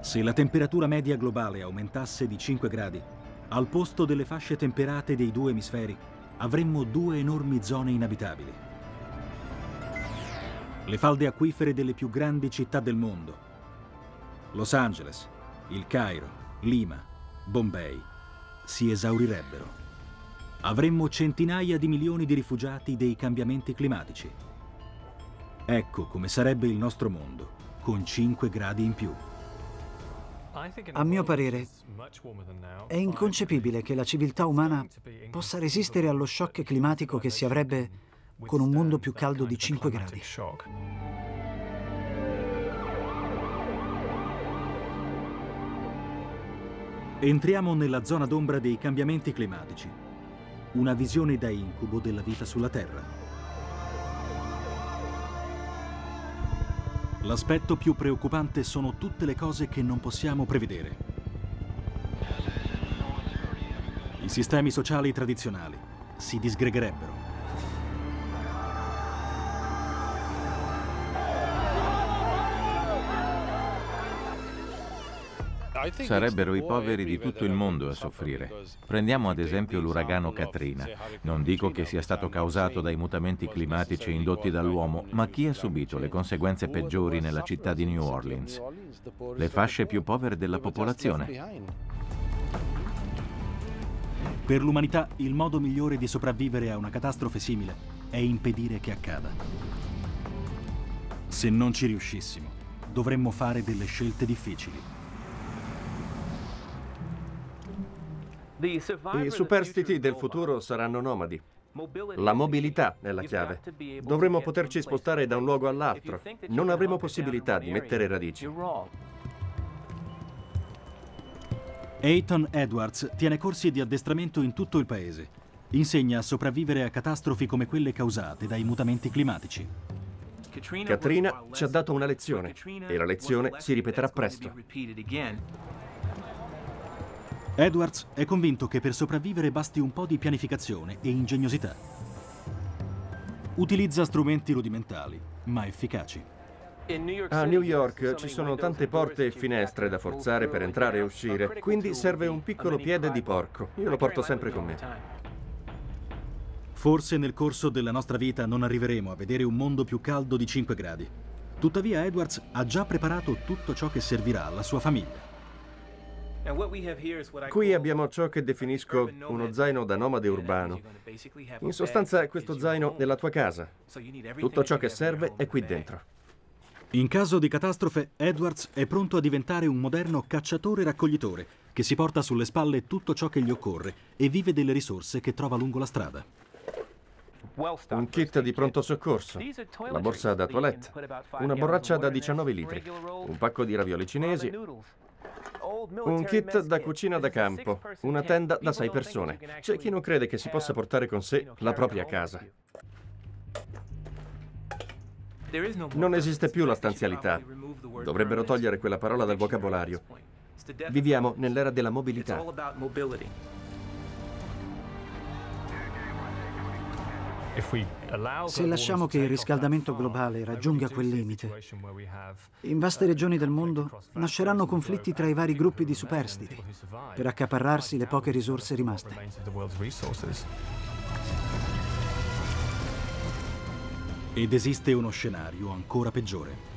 Se la temperatura media globale aumentasse di 5 gradi, al posto delle fasce temperate dei due emisferi, avremmo due enormi zone inabitabili. Le falde acquifere delle più grandi città del mondo, Los Angeles, il Cairo, Lima, Bombay, si esaurirebbero. Avremmo centinaia di milioni di rifugiati dei cambiamenti climatici. Ecco come sarebbe il nostro mondo, con 5 gradi in più. A mio parere, è inconcepibile che la civiltà umana possa resistere allo shock climatico che si avrebbe con un mondo più caldo di 5 gradi. Entriamo nella zona d'ombra dei cambiamenti climatici, una visione da incubo della vita sulla Terra. L'aspetto più preoccupante sono tutte le cose che non possiamo prevedere. I sistemi sociali tradizionali si disgregherebbero. Sarebbero i poveri di tutto il mondo a soffrire. Prendiamo ad esempio l'uragano Katrina. Non dico che sia stato causato dai mutamenti climatici indotti dall'uomo, ma chi ha subito le conseguenze peggiori nella città di New Orleans? Le fasce più povere della popolazione. Per l'umanità, il modo migliore di sopravvivere a una catastrofe simile è impedire che accada. Se non ci riuscissimo, dovremmo fare delle scelte difficili. I superstiti del futuro saranno nomadi. La mobilità è la chiave. Dovremo poterci spostare da un luogo all'altro. Non avremo possibilità di mettere radici. Eyton Edwards tiene corsi di addestramento in tutto il paese. Insegna a sopravvivere a catastrofi come quelle causate dai mutamenti climatici. Katrina ci ha dato una lezione e la lezione si ripeterà presto. Edwards è convinto che per sopravvivere basti un po' di pianificazione e ingegnosità. Utilizza strumenti rudimentali, ma efficaci. A New York ci sono tante porte e finestre da forzare per entrare e uscire, quindi serve un piccolo piede di porco. Io lo porto sempre con me. Forse nel corso della nostra vita non arriveremo a vedere un mondo più caldo di 5 gradi. Tuttavia Edwards ha già preparato tutto ciò che servirà alla sua famiglia. Qui abbiamo ciò che definisco uno zaino da nomade urbano. In sostanza, questo zaino è la tua casa. Tutto ciò che serve è qui dentro. In caso di catastrofe, Edwards è pronto a diventare un moderno cacciatore-raccoglitore che si porta sulle spalle tutto ciò che gli occorre e vive delle risorse che trova lungo la strada. Un kit di pronto soccorso, la borsa da toilette, una borraccia da 19 litri, un pacco di ravioli cinesi, un kit da cucina da campo, una tenda da 6 persone. C'è chi non crede che si possa portare con sé la propria casa. Non esiste più la stanzialità. Dovrebbero togliere quella parola dal vocabolario. Viviamo nell'era della mobilità. Se lasciamo che il riscaldamento globale raggiunga quel limite, in vaste regioni del mondo nasceranno conflitti tra i vari gruppi di superstiti per accaparrarsi le poche risorse rimaste. Ed esiste uno scenario ancora peggiore.